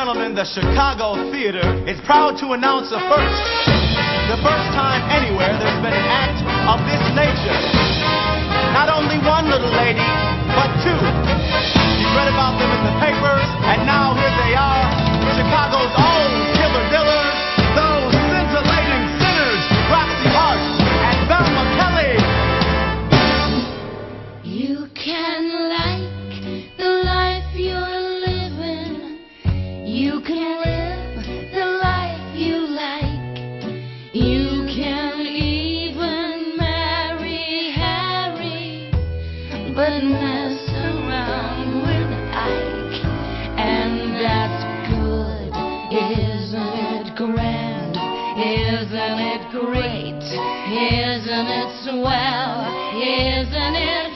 gentlemen, the Chicago Theater is proud to announce the first time anywhere there's been an act of this nature. Not only one little lady, but two. You've read about them in the papers, and now here they are, Chicago's own killer dillers, those scintillating sinners, Roxy Hart and Velma Kelly. You can like the life you're living. You can live the life you like. You can even marry Harry, but mess around with Ike. And that's good, isn't it grand? Isn't it great? Isn't it swell? Isn't it